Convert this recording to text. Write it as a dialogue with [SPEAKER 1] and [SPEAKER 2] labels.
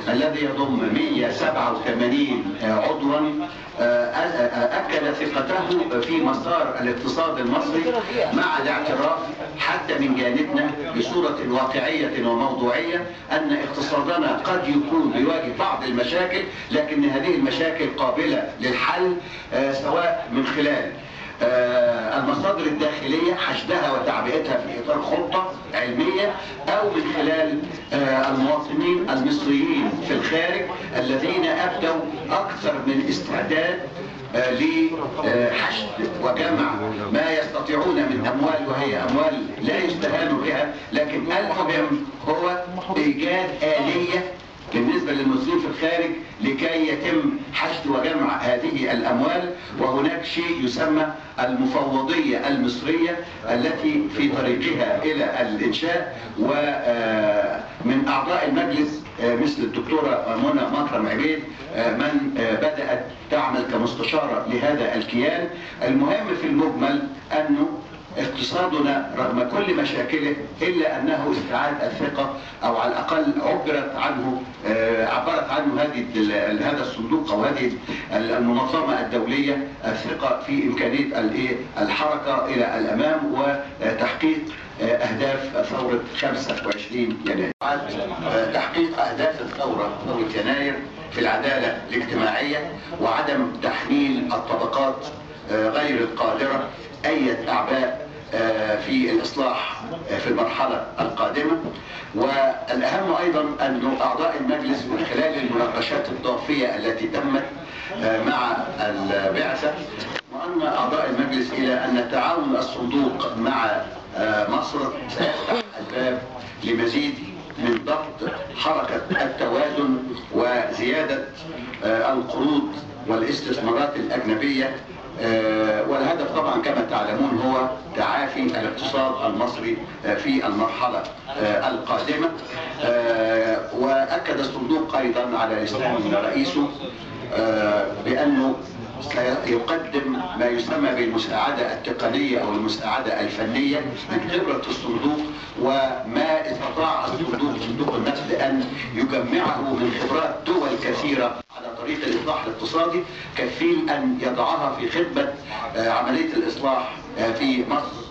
[SPEAKER 1] الذي يضم 187 عضوا أكد ثقته في مسار الاقتصاد المصري، مع الاعتراف حتى من جانبنا بصورة واقعية وموضوعية أن اقتصادنا قد يكون بيواجه بعض المشاكل، لكن هذه المشاكل قابلة للحل سواء من خلال المصادر الداخلية حشدها وتعبئتها في إطار خطة علمية، أو من خلال المواطنين المصريين في الخارج الذين أبدوا أكثر من استعداد لحشد وجمع ما يستطيعون من أموال، وهي أموال لا يستهان بها، لكن المهم هو إيجاد آلية بالنسبة للمسلمين في الخارج لكي يتم حشد وجمع هذه الأموال. وهناك شيء يسمى المفوضية المصرية التي في طريقها إلى الإنشاء، ومن أعضاء المجلس مثل الدكتورة منى مكرم عبيد من بدأت تعمل كمستشارة لهذا الكيان. المهم في المجمل أنه اقتصادنا رغم كل مشاكله إلا أنه استعاد الثقة، أو على الأقل عبرت عنه هذا الصندوق أو هذه المنظمة الدولية الثقة في إمكانية الحركة إلى الأمام وتحقيق أهداف ثورة 25 يناير. تحقيق أهداف ثورة يناير في العدالة الاجتماعية وعدم تحميل الطبقات غير القادرة أي أعباء في الإصلاح في المرحلة القادمة. والأهم أيضا أن أعضاء المجلس من خلال المناقشات الضافية التي تمت مع البعثة، وأن أعضاء المجلس إلى أن تعاون الصندوق مع مصر سيفتح الباب لمزيد من ضبط حركة التوازن وزيادة القروض والاستثمارات الأجنبية. والهدف طبعا كما تعلمون هو تعافي الاقتصاد المصري في المرحلة القادمة. وأكد الصندوق أيضا على لسان رئيسه بأنه سيقدم ما يسمى بالمساعدة التقنية أو المساعدة الفنية من خبرة الصندوق، وما استطاع صندوق النقد أن يجمعه من خبرات دول كثيرة على طريق الإصلاح الاقتصادي، كفيل أن يضعها في خدمة عملية الإصلاح في مصر